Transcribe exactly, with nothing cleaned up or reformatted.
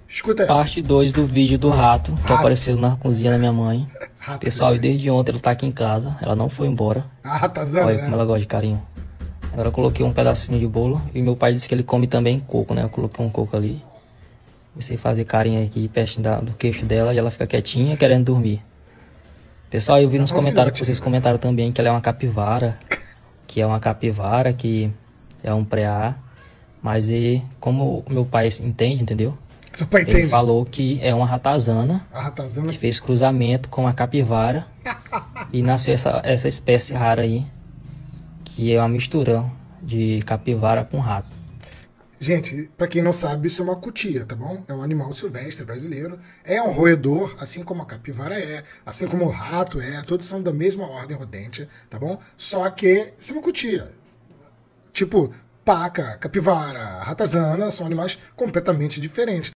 Escuta essa. Parte dois do vídeo do rato, que Rato. apareceu na cozinha da minha mãe. Rato Pessoal, e doido. desde ontem ela tá aqui em casa. Ela não foi embora. A ratazana, Olha como né? ela gosta de carinho. Agora eu coloquei um pedacinho de bolo. E meu pai disse que ele come também coco, né? Eu coloquei um coco ali. Comecei a fazer carinho aqui perto da, do queixo dela. E ela fica quietinha, querendo dormir. Pessoal, eu vi nos Tá um comentários que filhote, vocês né? comentaram também que ela é uma capivara. Que é uma capivara, que é um preá. Mas e, como o meu pai entende, entendeu? Seu pai Ele entende? falou que é uma ratazana. A ratazana. Que fez cruzamento com a capivara e nasceu essa, essa espécie rara aí, que é uma mistura de capivara com rato. Gente, pra quem não sabe, isso é uma cutia, tá bom? É um animal silvestre brasileiro. É um roedor, assim como a capivara é, assim como o rato é. Todos são da mesma ordem rodente, tá bom? Só que isso é uma cutia. Tipo, paca, capivara, ratazana são animais completamente diferentes.